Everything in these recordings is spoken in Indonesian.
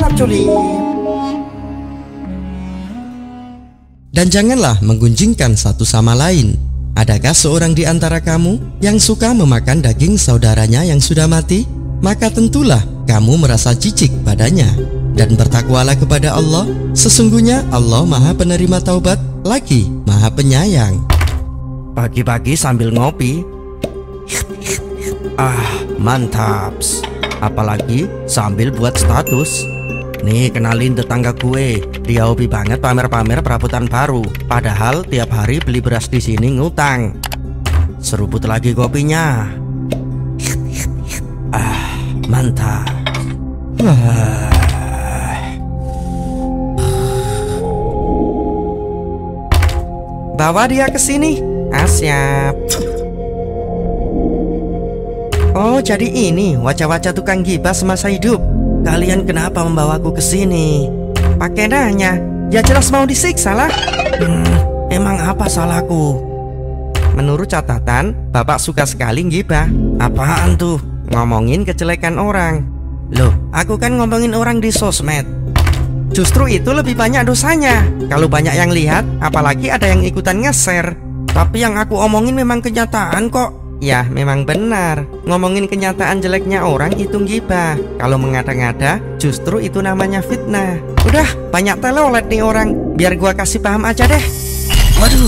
Salam julip. Dan janganlah menggunjingkan satu sama lain. Adakah seorang di antara kamu yang suka memakan daging saudaranya yang sudah mati? Maka tentulah kamu merasa jijik padanya. Dan bertakwalah kepada Allah. Sesungguhnya Allah Maha Penerima Taubat lagi Maha Penyayang. Pagi-pagi sambil ngopi. Mantaps. Apalagi sambil buat status. Nih, kenalin tetangga gue. Dia hobi banget pamer-pamer perabotan baru. Padahal tiap hari beli beras di sini ngutang. Seruput lagi kopinya. Mantap. Bawa dia ke sini. Siap. Oh, jadi ini wajah-wajah tukang gibah semasa hidup. Kalian kenapa membawaku ke sini? Pakai nanya, ya jelas mau disiksa lah. Emang apa salahku? Menurut catatan, Bapak suka sekali gibah. Apaan tuh? Ngomongin kejelekan orang. Loh, aku kan ngomongin orang di sosmed. Justru itu lebih banyak dosanya. Kalau banyak yang lihat, apalagi ada yang ikutan nge-share. Tapi yang aku omongin memang kenyataan kok. Ya, memang benar. Ngomongin kenyataan jeleknya orang itu gibah. Kalau mengada-ngada, justru itu namanya fitnah. Udah, banyak telolet nih orang. Biar gua kasih paham aja deh. Waduh.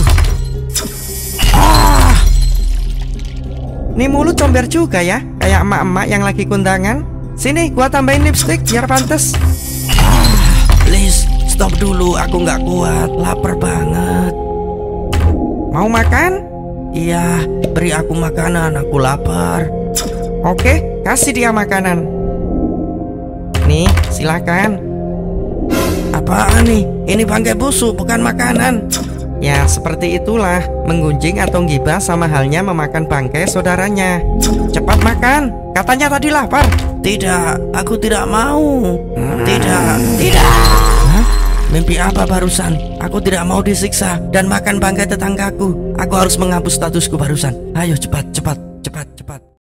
Nih mulut comber juga ya. Kayak emak-emak yang lagi kondangan. Sini, gua tambahin lipstick biar pantes. Please, stop dulu. Aku nggak kuat. Lapar banget. Mau makan? Iya, beri aku makanan, aku lapar. Oke, kasih dia makanan. Nih, silakan. Apaan nih? Ini bangkai busuk, bukan makanan. Ya, seperti itulah. Menggunjing atau gibah sama halnya memakan bangkai saudaranya. Cepat makan, katanya tadi lapar. Tidak, aku tidak mau. Tidak. Mimpi apa barusan? Aku tidak mau disiksa dan makan bangkai tetanggaku. Aku harus menghapus statusku barusan. Ayo cepat.